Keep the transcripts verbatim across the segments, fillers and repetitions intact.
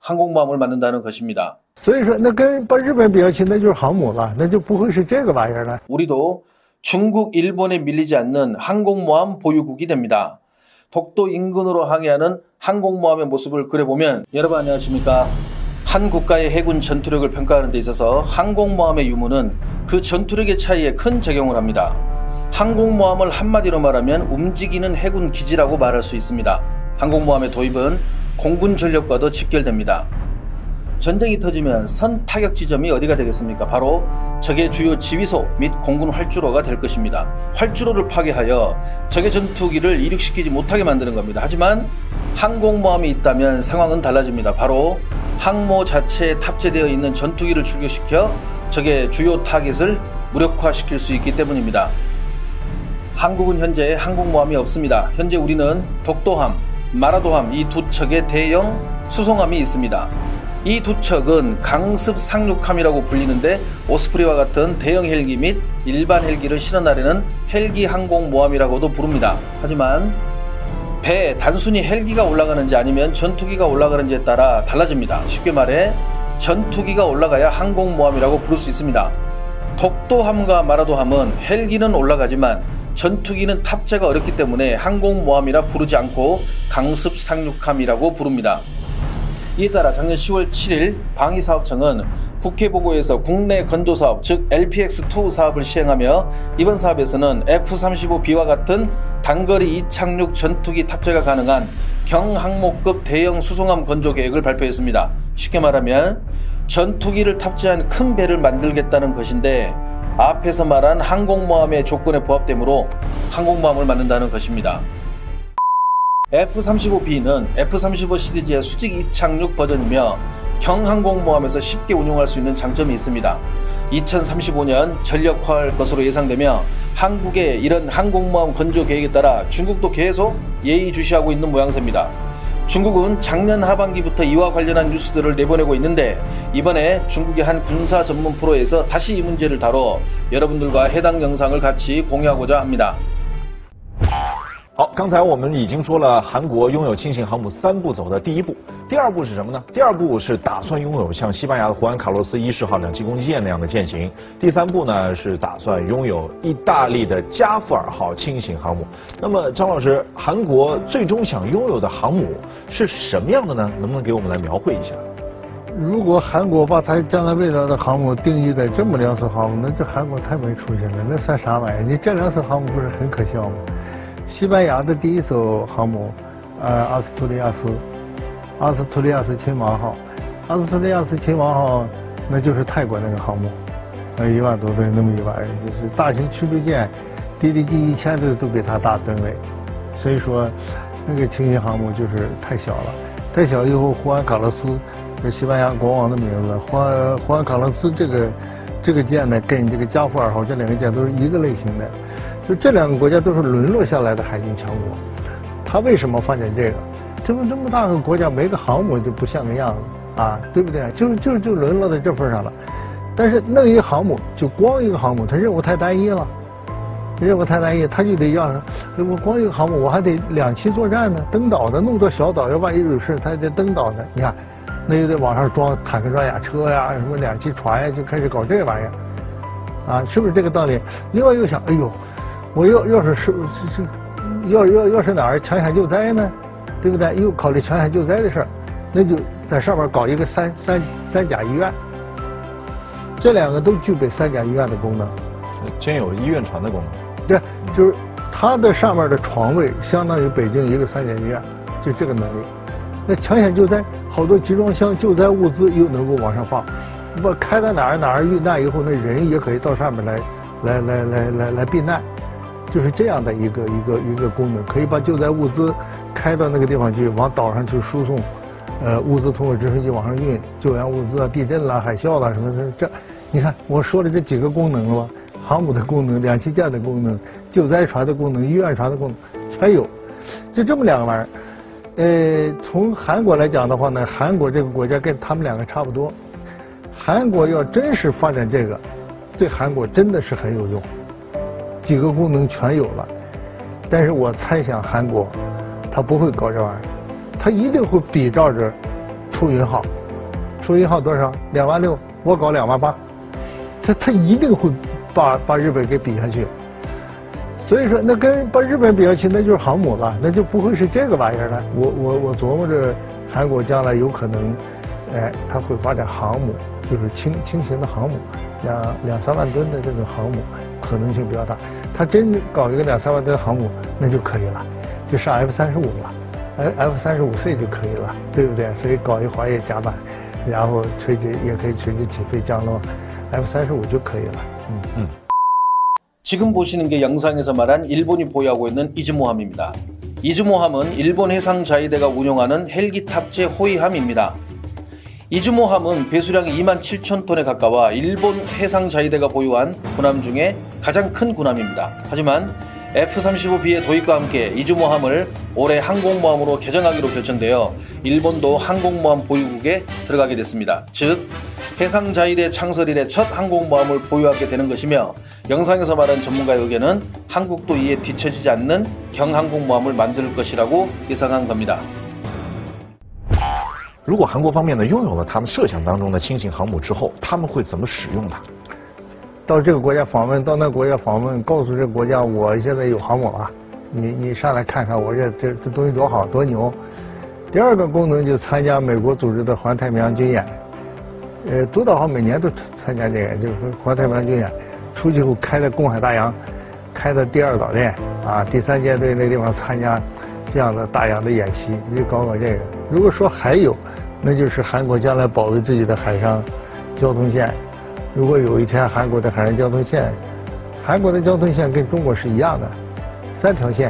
항공모함을 만든다는 것입니다. 所以说那跟把日本比较起那就是航母了，那就不会是这个玩意儿了。 우리도 중국, 일본에 밀리지 않는 항공모함 보유국이 됩니다. 독도 인근으로 항해하는 항공모함의 모습을 그려보면 여러분 안녕하십니까? 한 국가의 해군 전투력을 평가하는 데 있어서 항공모함의 유무는 그 전투력의 차이에 큰 작용을 합니다. 항공모함을 한마디로 말하면 움직이는 해군 기지라고 말할 수 있습니다. 항공모함의 도입은 공군 전력과도 직결됩니다. 전쟁이 터지면 선 타격 지점이 어디가 되겠습니까? 바로 적의 주요 지휘소 및 공군 활주로가 될 것입니다. 활주로를 파괴하여 적의 전투기를 이륙시키지 못하게 만드는 겁니다. 하지만 항공모함이 있다면 상황은 달라집니다. 바로 항모 자체에 탑재되어 있는 전투기를 출격시켜 적의 주요 타깃을 무력화시킬 수 있기 때문입니다. 한국은 현재 항공모함이 없습니다. 현재 우리는 독도함, 마라도함 이 두 척의 대형 수송함이 있습니다. 이 두 척은 강습 상륙함이라고 불리는데 오스프리와 같은 대형 헬기 및 일반 헬기를 실어나르는 헬기 항공모함이라고도 부릅니다. 하지만 배에 단순히 헬기가 올라가는지 아니면 전투기가 올라가는지에 따라 달라집니다. 쉽게 말해 전투기가 올라가야 항공모함이라고 부를 수 있습니다. 독도함과 마라도함은 헬기는 올라가지만 전투기는 탑재가 어렵기 때문에 항공모함이라 부르지 않고 강습 상륙함이라고 부릅니다. 이에 따라 작년 시월 칠일 방위사업청은 국회 보고에서 국내 건조사업 즉 엘피엑스 투 사업을 시행하며 이번 사업에서는 에프 삼십오 비와 같은 단거리 이착륙 전투기 탑재가 가능한 경항모급 대형 수송함 건조 계획을 발표했습니다. 쉽게 말하면 전투기를 탑재한 큰 배를 만들겠다는 것인데 앞에서 말한 항공모함의 조건에 부합되므로 항공모함을 만든다는 것입니다. 에프 삼십오 비는 에프 삼십오 시리즈의 수직 이착륙 버전이며 경항공모함에서 쉽게 운용할 수 있는 장점이 있습니다. 이천삼십오년 전력화할 것으로 예상되며 한국의 이런 항공모함 건조 계획에 따라 중국도 계속 예의주시하고 있는 모양새입니다. 중국은 작년 하반기부터 이와 관련한 뉴스들을 내보내고 있는데 이번에 중국의 한 군사 전문 프로에서 다시 이 문제를 다뤄 여러분들과 해당 영상을 같이 공유하고자 합니다. 好，刚才我们已经说了韩国拥有轻型航母三步走的第一步，第二步是什么呢？第二步是打算拥有像西班牙的胡安卡洛斯一世号两栖攻击舰那样的舰型，第三步呢是打算拥有意大利的加富尔号轻型航母。那么张老师，韩国最终想拥有的航母是什么样的呢？能不能给我们来描绘一下？ 如果韩国把它将来未来的航母定义在这么两艘航母，那这韩国太没出息了，那算啥玩意儿？你这两艘航母不是很可笑吗？ 西班牙的第一艘航母，呃，阿斯图利亚斯，阿斯图利亚斯亲王号，阿斯图利亚斯亲王号，那就是泰国那个航母，呃，一万多吨那么一玩意儿，就是大型驱逐舰，D D G 一千吨都比它大吨位，所以说，那个轻型航母就是太小了，太小以后，胡安卡洛斯，是西班牙国王的名字，胡安胡安卡洛斯这个这个舰呢，跟这个加富尔号这两个舰都是一个类型的。 就这两个国家都是沦落下来的海军强国，他为什么发展这个？这么这么大个国家，没个航母就不像个样子啊，对不对？就就就沦落到这份上了。但是弄一个航母，就光一个航母，它任务太单一了，任务太单一，他就得要，我光一个航母，我还得两栖作战呢，登岛的，弄到小岛，要万一有事，他得登岛的。你看，那就得往上装坦克装甲车呀，什么两栖船呀，就开始搞这玩意儿，啊，是不是这个道理？另外又想，哎呦。 我要要是是是要要要是哪儿抢险救灾呢，对不对？又考虑抢险救灾的事儿，那就在上面搞一个三三三甲医院，这两个都具备三甲医院的功能， 兼有医院船的功能。 对，就是它的上面的床位相当于北京一个三甲医院，就这个能力。那抢险救灾，好多集装箱救灾物资又能够往上放，不开到哪儿哪儿遇难以后，那人也可以到上面来来来来来来避难。 就是这样的一个一个一个功能，可以把救灾物资开到那个地方去，往岛上去输送，呃，物资通过直升机往上运，救援物资啊，地震啦、海啸啦什么的，这，你看我说的这几个功能了吧？航母的功能、两栖舰的功能、救灾船的功能、医院船的功能全有，就这么两个玩意儿。呃，从韩国来讲的话呢，韩国这个国家跟他们两个差不多，韩国要真是发展这个，对韩国真的是很有用。 几个功能全有了，但是我猜想韩国，他不会搞这玩意儿，他一定会比照着出云号，出云号多少？两万六，我搞两万八，他他一定会把把日本给比下去。所以说，那跟把日本比下去，那就是航母了，那就不会是这个玩意儿了。我我我琢磨着，韩国将来有可能，哎，他会发展航母，就是轻轻型的航母，两两三万吨的这种航母，可能性比较大。他真搞一个两三万吨航母，那就可以了，就上 F 三十五了。F 三十五 C 就可以了，对不对？所以搞一滑跃甲板，然后垂直也可以垂直起飞降落 ，F 三十五就可以了。嗯嗯。 지금 보시는 게 영상에서 말한 일본이 보유하고 있는 이즈모함입니다. 이즈모함은 일본 해상자위대가 운용하는 헬기 탑재 호위함입니다. 이즈모함은 배수량이 이만 칠천 톤에 가까워 일본 해상자위대가 보유한 군함 중에 가장 큰 군함입니다. 하지만 에프 삼십오 비의 도입과 함께 이즈모함을 올해 항공모함으로 개정하기로 결정되어 일본도 항공모함 보유국에 들어가게 됐습니다. 즉 해상자위대 창설 이래 첫 항공모함을 보유하게 되는 것이며 영상에서 말한 전문가의 의견은 한국도 이에 뒤처지지 않는 경항공모함을 만들 것이라고 예상한 겁니다. 如果韩国方面呢拥有了他们设想当中的轻型航母之后，他们会怎么使用它？ 到这个国家访问，到那国家访问，告诉这个国家，我现在有航母了，你你上来看看我这这这东西多好多牛。第二个功能就参加美国组织的环太平洋军演，呃，独岛号每年都参加这个，就是环太平洋军演，出去后开到公海大洋，开到第二岛链啊，第三舰队那地方参加这样的大洋的演习，就搞搞这个。如果说还有，那就是韩国将来保卫自己的海上交通线。 如果有一天韩国的海上交通线，韩国的交通线跟中国是一样的，三条线，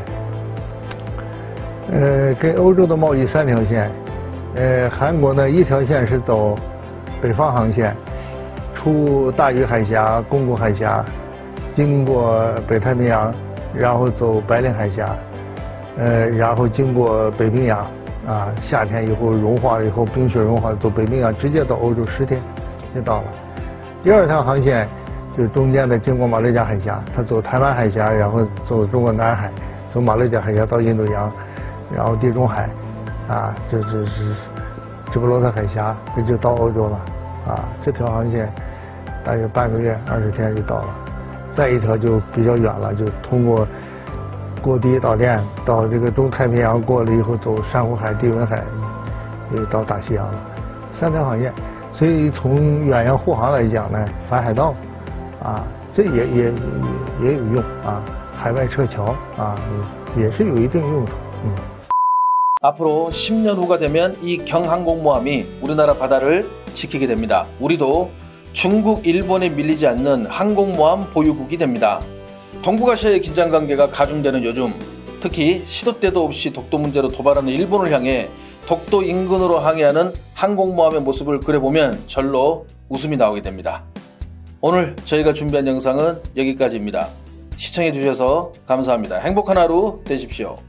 呃，跟欧洲的贸易三条线，呃，韩国呢一条线是走北方航线，出大隅海峡、宫古海峡，经过北太平洋，然后走白令海峡，呃，然后经过北冰洋，啊，夏天以后融化了以后，冰雪融化，走北冰洋直接到欧洲十天就到了。 第二条航线就是中间的，经过马六甲海峡，它走台湾海峡，然后走中国南海，走马六甲海峡到印度洋，然后地中海，啊，这这是直布罗陀海峡，这就到欧洲了，啊，这条航线大约半个月二十天就到了。再一条就比较远了，就通过过第一岛链到这个中太平洋，过了以后走珊瑚海、地文海，就到大西洋了，三条航线。 所以从远洋护航来讲呢，反海盗，啊，这也也也也有用啊，海外撤侨啊，也是有一定用处。嗯。 앞으로 십 년 후가 되면 이 경항공모함이 우리나라 바다를 지키게 됩니다. 우리도 중국, 일본에 밀리지 않는 항공모함 보유국이 됩니다. 동북아시아의 긴장관계가 가중되는 요즘, 특히 시도 때도 없이 독도 문제로 도발하는 일본을 향해 독도 인근으로 항해하는 항공모함의 모습을 그려보면 절로 웃음이 나오게 됩니다. 오늘 저희가 준비한 영상은 여기까지입니다. 시청해주셔서 감사합니다. 행복한 하루 되십시오.